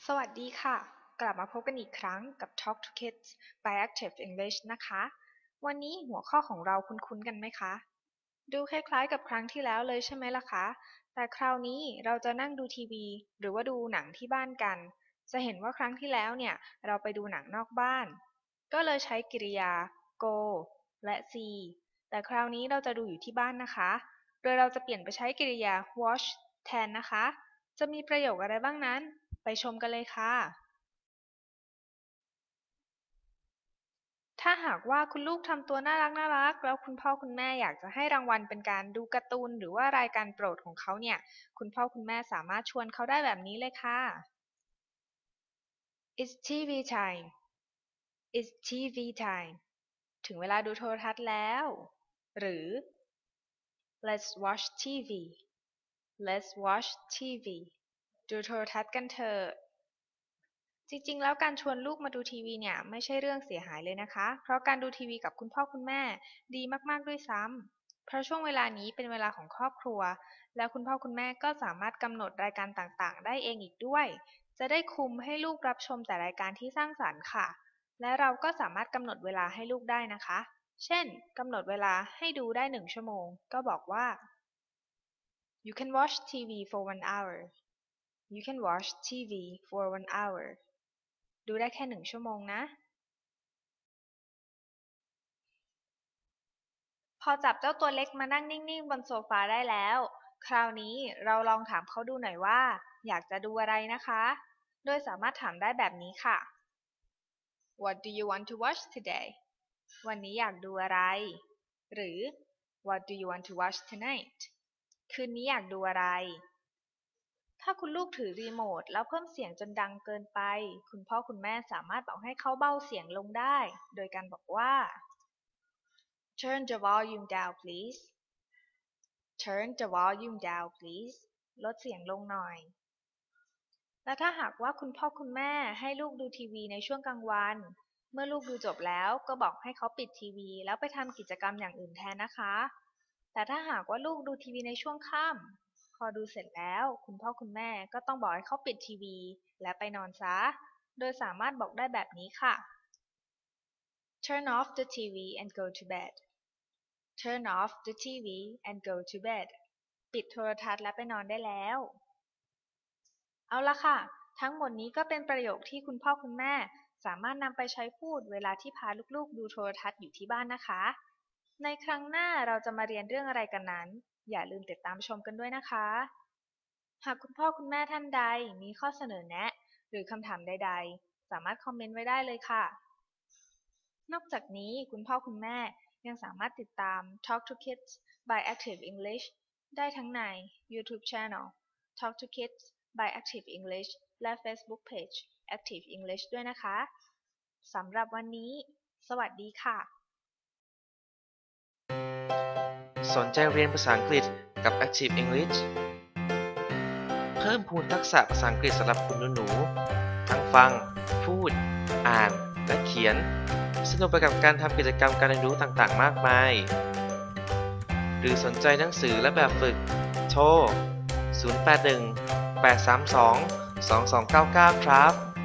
สวัสดีค่ะ กลับมาพบกันอีกครั้งกับ Talk to Kids by Active English นะคะ วันนี้หัวข้อของเราคุ้นๆกันไหมคะ ดูคล้ายๆกับครั้งที่แล้วเลยใช่ไหมล่ะคะ แต่คราวนี้เราจะนั่งดูทีวีหรือว่าดูหนังที่บ้านกัน จะเห็นว่าครั้งที่แล้วเนี่ยเราไปดูหนังนอกบ้าน ก็เลยใช้กริยา go และ see แต่คราวนี้เราจะดูอยู่ที่บ้านนะคะ โดยเราจะเปลี่ยนไปใช้กริยา watch แทนนะคะ จะมีประโยคอะไรบ้างนั้น ไปชมกันเลยค่ะ ถ้าหากว่าคุณลูกทำตัวน่ารักแล้วคุณพ่อคุณแม่อยากจะให้รางวัลเป็นการดูการ์ตูนหรือว่ารายการโปรดของเขาเนี่ย คุณพ่อคุณแม่สามารถชวนเขาได้แบบนี้เลยค่ะ It's TV time It's TV time ถึงเวลาดูโทรทัศน์แล้ว หรือ Let's watch TV Let's watch TV ดูโทรทัศน์กันเถอะ จริงๆ แล้วการชวนลูกมาดูทีวีเนี่ยไม่ใช่เรื่องเสียหายเลยนะคะ เพราะการดูทีวีกับคุณพ่อคุณแม่ดีมากๆด้วยซ้ำ เพราะช่วงเวลานี้เป็นเวลาของครอบครัว แล้วคุณพ่อคุณแม่ก็สามารถกำหนดรายการต่างๆ ได้เองอีกด้วย จะได้คุมให้ลูกรับชมแต่รายการที่สร้างสรรค์ค่ะ และเราก็สามารถกำหนดเวลาให้ลูกได้นะคะ เช่นกำหนดเวลาให้ดูได้1 ชั่วโมง ก็บอกว่า You can watch TV for 1 hour You can watch TV for 1 hourดูได้แค่1 ชั่วโมงนะ พอจับเจ้าตัวเล็กมานั่งนิ่งๆบนโซฟาได้แล้ว คราวนี้เราลองถามเขาดูหน่อยว่าอยากจะดูอะไรนะคะ โดยสามารถถามได้แบบนี้ค่ะ What do you want to watch today วันนี้อยากดูอะไร หรือ What do you want to watch tonight คืนนี้อยากดูอะไร ถ้าคุณลูกถือรีโมทแล้วเพิ่มเสียงจนดังเกินไป คุณพ่อคุณแม่สามารถบอกให้เขาเบาเสียงลงได้ โดยการบอกว่า Turn the volume down please Turn the volume down please ลดเสียงลงหน่อย และถ้าหากว่าคุณพ่อคุณแม่ให้ลูกดูทีวีในช่วงกลางวัน เมื่อลูกดูจบแล้วก็บอกให้เขาปิดทีวีแล้วไปทำกิจกรรมอย่างอื่นแทนนะคะ แต่ถ้าหากว่าลูกดูทีวีในช่วงค่ำพอดูเสร็จแล้วคุณพ่อคุณแม่ก็ต้องบอกให้เขาปิดทีวีและไปนอนซะ โดยสามารถบอกได้แบบนี้ค่ะ Turn off the TV and go to bed Turn off the TV and go to bed ปิดโทรทัศน์และไปนอนได้แล้ว เอาละค่ะ ทั้งหมดนี้ก็เป็นประโยคที่คุณพ่อคุณแม่สามารถนำไปใช้พูดเวลาที่พาลูกๆดูโทรทัศน์อยู่ที่บ้านนะคะ ในครั้งหน้าเราจะมาเรียนเรื่องอะไรกันนั้น อย่าลืมติดตามชมกันด้วยนะคะ หากคุณพ่อคุณแม่ท่านใดมีข้อเสนอแนะหรือคำถามใดๆ สามารถคอมเมนต์ไว้ได้เลยค่ะ นอกจากนี้คุณพ่อคุณแม่ยังสามารถติดตาม Talk to Kids by Active English ได้ทั้งใน YouTube Channel Talk to Kids by Active English และ Facebook Page Active English ด้วยนะคะสำหรับวันนี้ สวัสดีค่ะสนใจเรียนภาษาอังกฤษกับ Active English เพิ่มพูนทักษะภาษาอังกฤษสำหรับคุณหนูๆทั้งฟัง พูด อ่าน และเขียน สนุกไปกับการทำกิจกรรมการเรียนรู้ต่างๆ มากมาย หรือสนใจหนังสือและแบบฝึก โทร 081 832 2299 ครับ